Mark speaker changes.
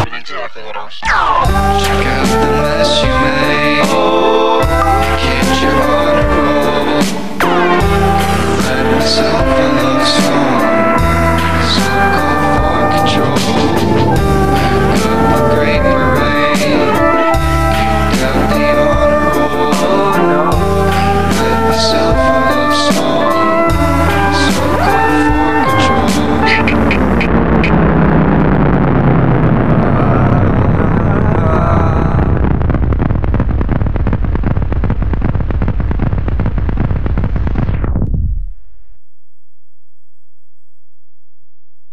Speaker 1: exactly what I was.
Speaker 2: Check out the mess you made. Get you on a roll. Let myself